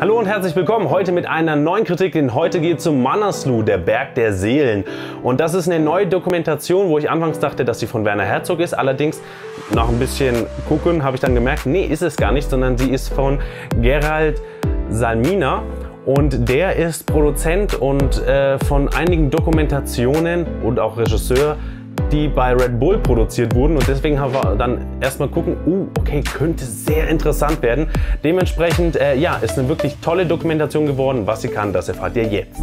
Hallo und herzlich willkommen heute mit einer neuen Kritik, denn heute geht es um Manaslu, der Berg der Seelen. Und das ist eine neue Dokumentation, wo ich anfangs dachte, dass sie von Werner Herzog ist. Allerdings nach ein bisschen gucken habe ich dann gemerkt, nee, ist es gar nicht, sondern sie ist von Gerald Salmina. Und der ist Produzent und von einigen Dokumentationen und auch Regisseur, die bei Red Bull produziert wurden, und deswegen haben wir dann erstmal gucken, okay, könnte sehr interessant werden. Dementsprechend, ja, ist eine wirklich tolle Dokumentation geworden. Was sie kann, das erfahrt ihr jetzt.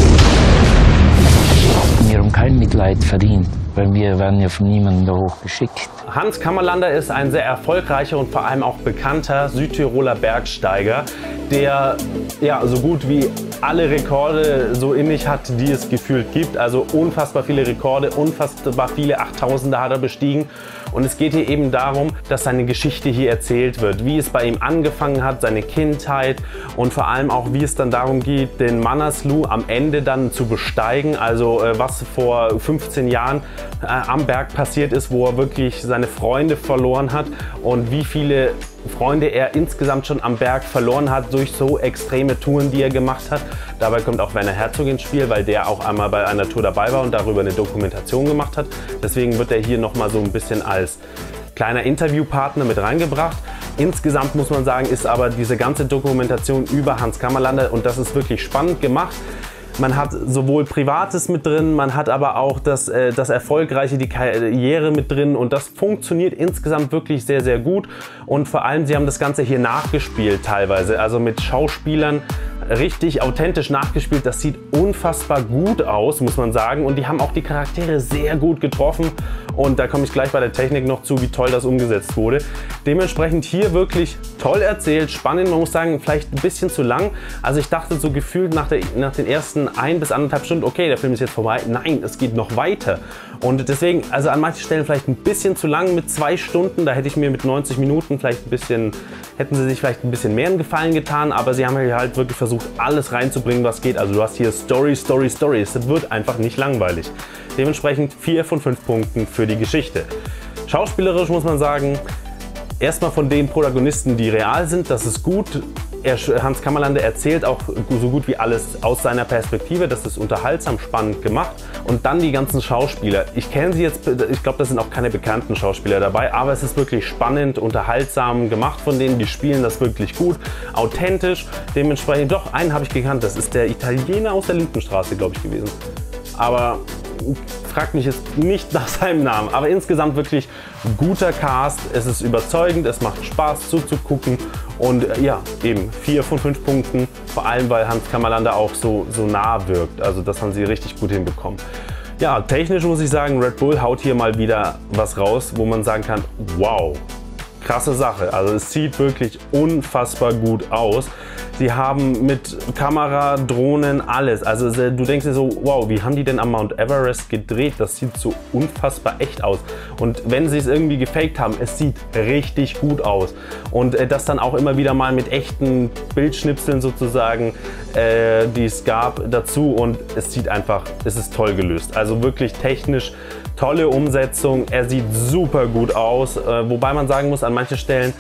Wir haben kein Mitleid verdient, weil wir werden ja von niemandem da hochgeschickt. Hans Kammerlander ist ein sehr erfolgreicher und vor allem auch bekannter Südtiroler Bergsteiger, der ja so gut wie alle Rekorde so in sich hat, die es gefühlt gibt. Also unfassbar viele Rekorde, unfassbar viele 8000er hat er bestiegen. Und es geht hier eben darum, dass seine Geschichte hier erzählt wird, wie es bei ihm angefangen hat, seine Kindheit und vor allem auch, wie es dann darum geht, den Manaslu am Ende dann zu besteigen. Also was vor 15 Jahren am Berg passiert ist, wo er wirklich seine Freunde verloren hat und wie viele Freunde er insgesamt schon am Berg verloren hat durch so extreme Touren, die er gemacht hat. Dabei kommt auch Werner Herzog ins Spiel, weil der auch einmal bei einer Tour dabei war und darüber eine Dokumentation gemacht hat. Deswegen wird er hier nochmal so ein bisschen als kleiner Interviewpartner mit reingebracht. Insgesamt muss man sagen, ist aber diese ganze Dokumentation über Hans Kammerlander, und das ist wirklich spannend gemacht. Man hat sowohl Privates mit drin, man hat aber auch das Erfolgreiche, die Karriere mit drin, und das funktioniert insgesamt wirklich sehr, sehr gut. Und vor allem, sie haben das Ganze hier nachgespielt teilweise, also mit Schauspielern richtig authentisch nachgespielt. Das sieht unfassbar gut aus, muss man sagen, und die haben auch die Charaktere sehr gut getroffen, und da komme ich gleich bei der Technik noch zu, wie toll das umgesetzt wurde. Dementsprechend hier wirklich toll erzählt, spannend, man muss sagen, vielleicht ein bisschen zu lang. Also ich dachte so gefühlt nach den ersten 1 bis 1,5 Stunden, okay, der Film ist jetzt vorbei. Nein, es geht noch weiter. Und deswegen, also an manchen Stellen vielleicht ein bisschen zu lang mit 2 Stunden. Da hätte ich mir mit 90 Minuten vielleicht ein bisschen, hätten sie sich vielleicht ein bisschen mehr einen Gefallen getan, aber sie haben halt wirklich versucht, alles reinzubringen, was geht. Also du hast hier Story, Story, Story. Es wird einfach nicht langweilig. Dementsprechend 4 von 5 Punkten für die Geschichte. Schauspielerisch muss man sagen, erstmal von den Protagonisten, die real sind, das ist gut. Hans Kammerlander erzählt auch so gut wie alles aus seiner Perspektive. Das ist unterhaltsam, spannend gemacht. Und dann die ganzen Schauspieler. Ich kenne sie jetzt, ich glaube, da sind auch keine bekannten Schauspieler dabei, aber es ist wirklich spannend, unterhaltsam gemacht von denen. Die spielen das wirklich gut, authentisch. Dementsprechend, doch, einen habe ich gekannt. Das ist der Italiener aus der Lindenstraße, glaube ich, gewesen. Aber fragt mich jetzt nicht nach seinem Namen, aber insgesamt wirklich guter Cast. Es ist überzeugend, es macht Spaß zuzugucken, und ja, eben 4 von 5 Punkten, vor allem weil Hans Kammerlander auch so nah wirkt. Also das haben sie richtig gut hinbekommen. Ja, technisch muss ich sagen, Red Bull haut hier mal wieder was raus, wo man sagen kann, wow, krasse Sache. Also es sieht wirklich unfassbar gut aus. Sie haben mit Kamera, Drohnen, alles. Also du denkst dir so, wow, wie haben die denn am Mount Everest gedreht? Das sieht so unfassbar echt aus. Und wenn sie es irgendwie gefaked haben, es sieht richtig gut aus. Und das dann auch immer wieder mal mit echten Bildschnipseln sozusagen, die es gab, dazu. Und es sieht einfach, es ist toll gelöst. Also wirklich technisch tolle Umsetzung. Er sieht super gut aus. Wobei man sagen muss, an manchen Stellen,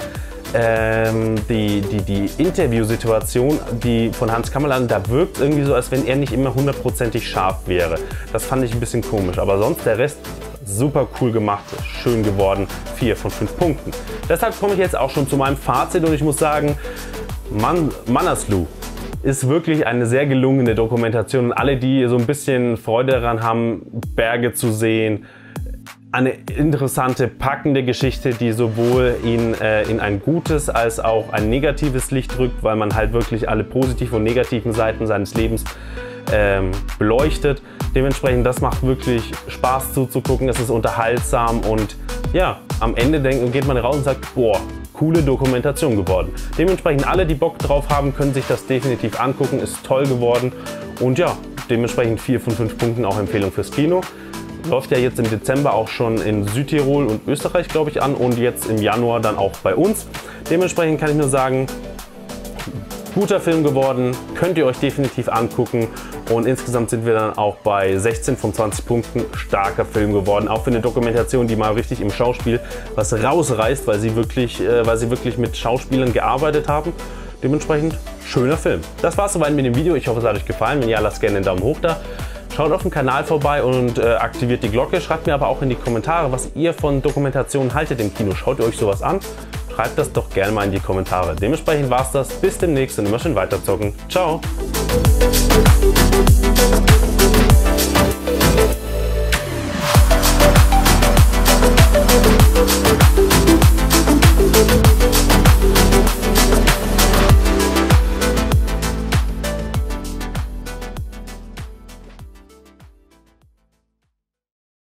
die Interviewsituation, die von Hans Kammerlander, da wirkt irgendwie so, als wenn er nicht immer hundertprozentig scharf wäre. Das fand ich ein bisschen komisch, aber sonst der Rest super cool gemacht, schön geworden, 4 von 5 Punkten. Deshalb komme ich jetzt auch schon zu meinem Fazit, und ich muss sagen, Manaslu ist wirklich eine sehr gelungene Dokumentation, und alle, die so ein bisschen Freude daran haben, Berge zu sehen, eine interessante, packende Geschichte, die sowohl ihn in ein gutes als auch ein negatives Licht rückt, weil man halt wirklich alle positiven und negativen Seiten seines Lebens beleuchtet. Dementsprechend, das macht wirklich Spaß zuzugucken, es ist unterhaltsam, und ja, am Ende geht man raus und sagt, boah, coole Dokumentation geworden. Dementsprechend alle, die Bock drauf haben, können sich das definitiv angucken, ist toll geworden, und ja, dementsprechend 4 von 5 Punkten, auch Empfehlung fürs Kino. Läuft ja jetzt im Dezember auch schon in Südtirol und Österreich, glaube ich, an, und jetzt im Januar dann auch bei uns. Dementsprechend kann ich nur sagen, guter Film geworden, könnt ihr euch definitiv angucken, und insgesamt sind wir dann auch bei 16 von 20 Punkten. Starker Film geworden, auch für eine Dokumentation, die mal richtig im Schauspiel was rausreißt, weil sie wirklich mit Schauspielern gearbeitet haben. Dementsprechend schöner Film. Das war's soweit mit dem Video. Ich hoffe, es hat euch gefallen. Wenn ja, lasst gerne einen Daumen hoch da. Schaut auf dem Kanal vorbei und aktiviert die Glocke. Schreibt mir aber auch in die Kommentare, was ihr von Dokumentationen haltet im Kino. Schaut ihr euch sowas an? Schreibt das doch gerne mal in die Kommentare. Dementsprechend war's das. Bis demnächst und immer schön weiterzocken. Ciao!